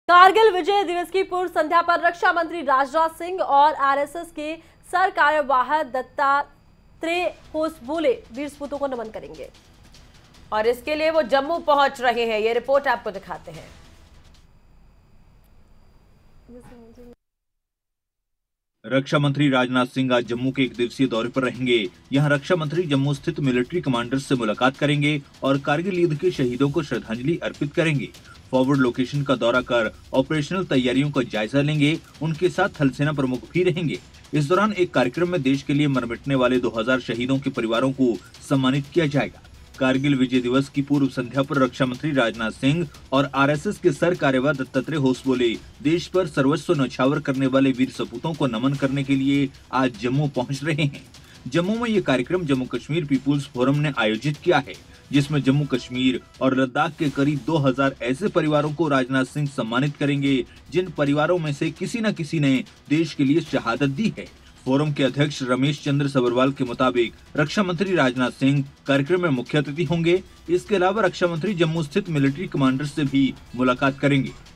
कारगिल विजय दिवस की पूर्व संध्या पर रक्षा मंत्री राजनाथ सिंह और आरएसएस के सर कार्यवाह दत्तात्रेय होसबोले वीर सपूतों को नमन करेंगे और इसके लिए वो जम्मू पहुंच रहे हैं। ये रिपोर्ट आपको दिखाते हैं। रक्षा मंत्री राजनाथ सिंह आज जम्मू के 1 दिवसीय दौरे पर रहेंगे। यहां रक्षा मंत्री जम्मू स्थित मिलिट्री कमांडर्स से मुलाकात करेंगे और कारगिल युद्ध के शहीदों को श्रद्धांजलि अर्पित करेंगे। फॉरवर्ड लोकेशन का दौरा कर ऑपरेशनल तैयारियों का जायजा लेंगे। उनके साथ थल सेना प्रमुख भी रहेंगे। इस दौरान एक कार्यक्रम में देश के लिए मर मिटने वाले 2000 शहीदों के परिवारों को सम्मानित किया जाएगा। कारगिल विजय दिवस की पूर्व संध्या पर रक्षा मंत्री राजनाथ सिंह और आरएसएस के सर कार्यवाह दत्तात्रेय होसबोले देश पर सर्वस्व न्यौछावर करने वाले वीर सपूतों को नमन करने के लिए आज जम्मू पहुंच रहे हैं। जम्मू में ये कार्यक्रम जम्मू कश्मीर पीपुल्स फोरम ने आयोजित किया है, जिसमें जम्मू कश्मीर और लद्दाख के करीब 2000 ऐसे परिवारों को राजनाथ सिंह सम्मानित करेंगे जिन परिवारों में से किसी न किसी ने देश के लिए शहादत दी है। फोरम के अध्यक्ष रमेश चंद्र सबरवाल के मुताबिक रक्षा मंत्री राजनाथ सिंह कार्यक्रम में मुख्य अतिथि होंगे। इसके अलावा रक्षा मंत्री जम्मू स्थित मिलिट्री कमांडर से भी मुलाकात करेंगे।